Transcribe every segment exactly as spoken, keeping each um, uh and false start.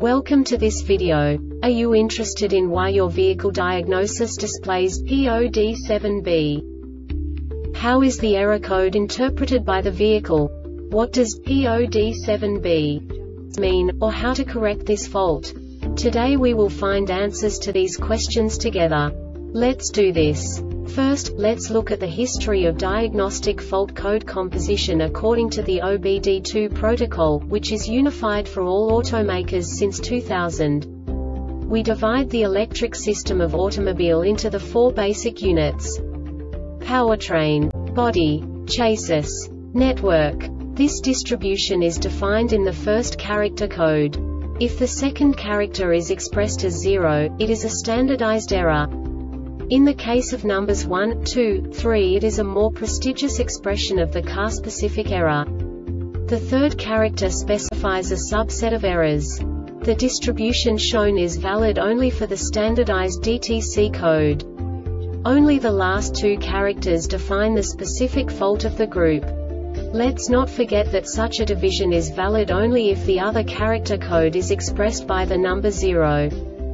Welcome to this video. Are you interested in why your vehicle diagnosis displays P O D seven B? How is the error code interpreted by the vehicle? What does P O D seven B mean, or how to correct this fault? Today we will find answers to these questions together. Let's do this. First, let's look at the history of diagnostic fault code composition according to the O B D two protocol, which is unified for all automakers since two thousand. We divide the electric system of automobile into the four basic units: powertrain, body, chassis, network. This distribution is defined in the first character code. If the second character is expressed as zero, it is a standardized error. In the case of numbers one, two, three, it is a more prestigious expression of the car-specific error. The third character specifies a subset of errors. The distribution shown is valid only for the standardized D T C code. Only the last two characters define the specific fault of the group. Let's not forget that such a division is valid only if the other character code is expressed by the number zero.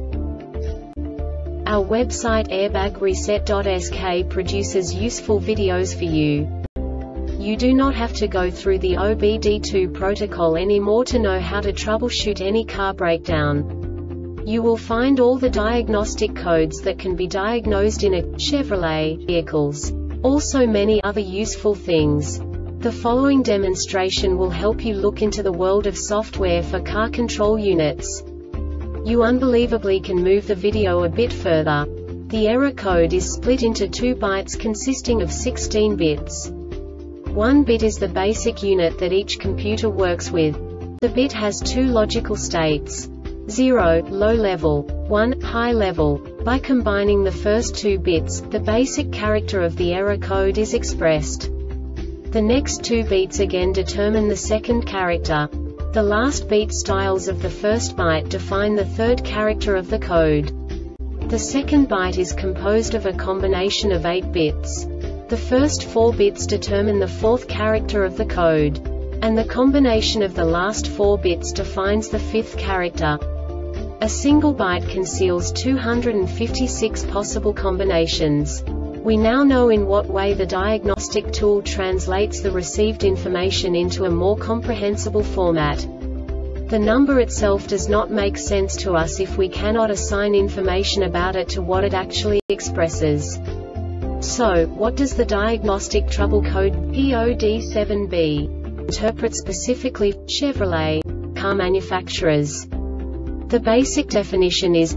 Our website airbag reset dot S K produces useful videos for you. You do not have to go through the O B D two protocol anymore to know how to troubleshoot any car breakdown. You will find all the diagnostic codes that can be diagnosed in a Chevrolet vehicles. Also many other useful things. The following demonstration will help you look into the world of software for car control units. You unbelievably can move the video a bit further. The error code is split into two bytes consisting of sixteen bits. One bit is the basic unit that each computer works with. The bit has two logical states: zero, low level, one, high level. By combining the first two bits, the basic character of the error code is expressed. The next two bits again determine the second character. The last beat styles of the first byte define the third character of the code. The second byte is composed of a combination of eight bits. The first four bits determine the fourth character of the code. And the combination of the last four bits defines the fifth character. A single byte conceals two hundred fifty-six possible combinations. We now know in what way the diagnostic tool translates the received information into a more comprehensible format. The number itself does not make sense to us if we cannot assign information about it to what it actually expresses. So, what does the diagnostic trouble code P O D seven B interpret specifically for Chevrolet car manufacturers? The basic definition is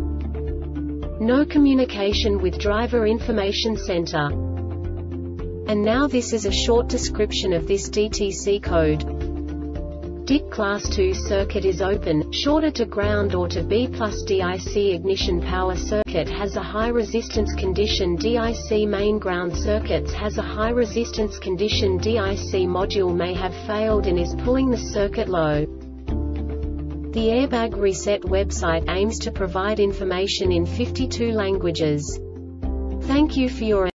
no communication with driver information center. And now this is a short description of this D T C code. D I C class two circuit is open, shorter to ground or to B plus D I C ignition power circuit has a high resistance condition. D I C main ground circuits has a high resistance condition. D I C module may have failed and is pulling the circuit low. The Airbag Reset website aims to provide information in fifty-two languages. Thank you for your